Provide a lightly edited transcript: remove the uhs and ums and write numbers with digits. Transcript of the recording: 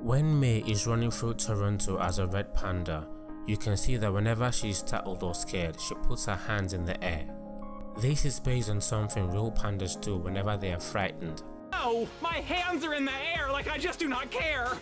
When May is running through Toronto as a red panda, you can see that whenever she is startled or scared, she puts her hands in the air. This is based on something real pandas do whenever they are frightened. Oh, my hands are in the air like I just do not care!